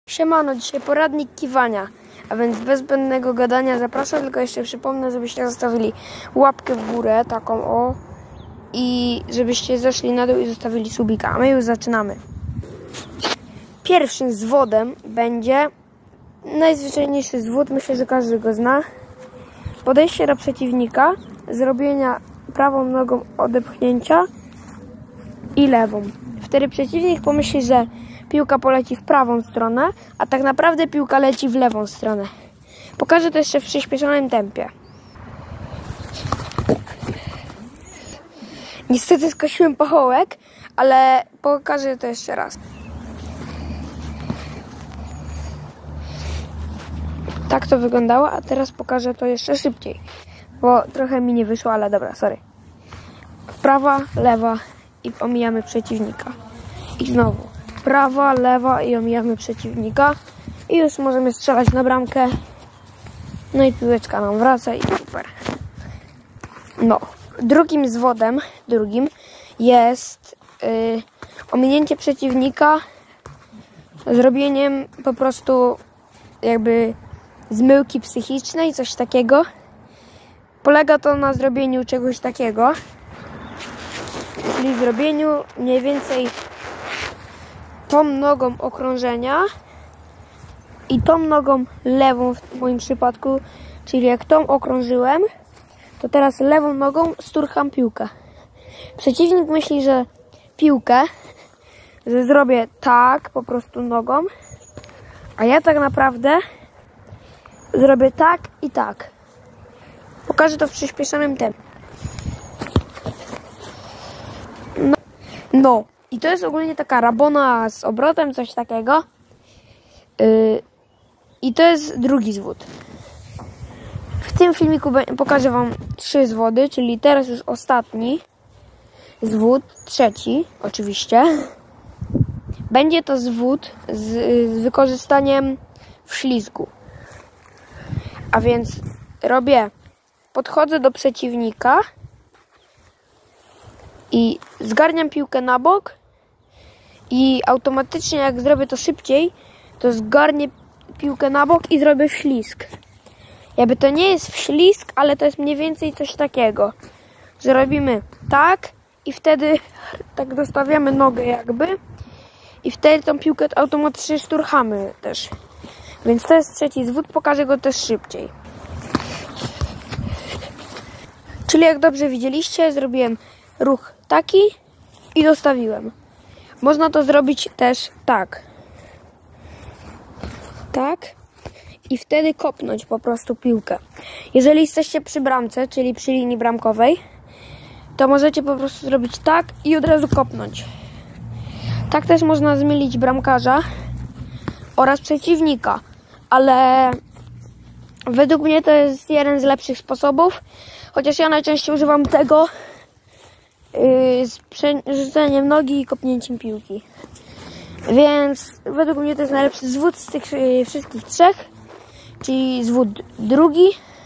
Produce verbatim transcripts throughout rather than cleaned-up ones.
Siemano, dzisiaj poradnik kiwania, a więc bez zbędnego gadania zapraszam, tylko jeszcze przypomnę, żebyście zostawili łapkę w górę, taką o, i żebyście zeszli na dół i zostawili subika, a my już zaczynamy. Pierwszym zwodem będzie najzwyczajniejszy zwód, myślę, że każdy go zna. Podejście do przeciwnika, zrobienia prawą nogą odepchnięcia i lewą. Wtedy przeciwnik pomyśli, że piłka poleci w prawą stronę, a tak naprawdę piłka leci w lewą stronę. Pokażę to jeszcze w przyspieszonym tempie. Niestety skosiłem pachołek, ale pokażę to jeszcze raz. Tak to wyglądało, a teraz pokażę to jeszcze szybciej, bo trochę mi nie wyszło, ale dobra, sorry. Prawa, lewa i omijamy przeciwnika. I znowu prawa, lewa i omijamy przeciwnika. I już możemy strzelać na bramkę. No i piłeczka nam wraca i super. No, drugim zwodem, drugim jest yy, ominięcie przeciwnika zrobieniem po prostu jakby zmyłki psychicznej, coś takiego. Polega to na zrobieniu czegoś takiego, czyli zrobieniu mniej więcej tą nogą okrążenia i tą nogą lewą w moim przypadku, czyli jak tą okrążyłem, to teraz lewą nogą sturcham piłkę. Przeciwnik myśli, że piłkę, że zrobię tak po prostu nogą, a ja tak naprawdę zrobię tak i tak. Pokażę to w przyspieszonym tempie. No, no. I to jest ogólnie taka rabona z obrotem, coś takiego. Yy, I to jest drugi zwód. W tym filmiku pokażę wam trzy zwody, czyli teraz już ostatni zwód, trzeci oczywiście. Będzie to zwód z, z wykorzystaniem wślizgu. A więc robię, podchodzę do przeciwnika i zgarniam piłkę na bok i automatycznie jak zrobię to szybciej, to zgarnię piłkę na bok i zrobię wślizg. Jakby to nie jest wślizg, ale to jest mniej więcej coś takiego, że robimy tak i wtedy tak dostawiamy nogę jakby i wtedy tą piłkę automatycznie szturchamy też. Więc to jest trzeci zwód, pokażę go też szybciej. Czyli jak dobrze widzieliście, zrobiłem ruch taki i dostawiłem. Można to zrobić też tak. Tak. I wtedy kopnąć po prostu piłkę. Jeżeli jesteście przy bramce, czyli przy linii bramkowej, to możecie po prostu zrobić tak i od razu kopnąć. Tak też można zmylić bramkarza oraz przeciwnika. Ale według mnie to jest jeden z lepszych sposobów. Chociaż ja najczęściej używam tego yy, z przerzuceniem nogi i kopnięciem piłki. Więc według mnie to jest najlepszy zwód z tych yy, wszystkich trzech. Czyli zwód drugi.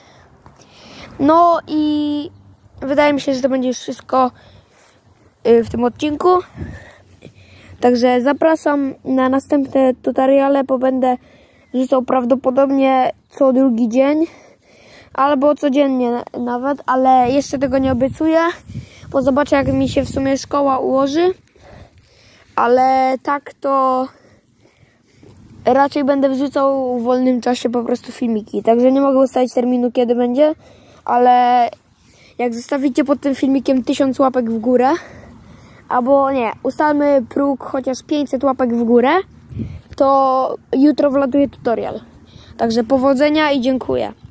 No i wydaje mi się, że to będzie już wszystko yy, w tym odcinku. Także zapraszam na następne tutoriale, bo będę rzucał prawdopodobnie co drugi dzień. Albo codziennie nawet, ale jeszcze tego nie obiecuję, bo zobaczę jak mi się w sumie szkoła ułoży. Ale tak to raczej będę wrzucał w wolnym czasie po prostu filmiki. Także nie mogę ustalić terminu kiedy będzie, ale jak zostawicie pod tym filmikiem tysiąc łapek w górę, albo nie, ustalmy próg chociaż pięćset łapek w górę, to jutro wlatuje tutorial. Także powodzenia i dziękuję.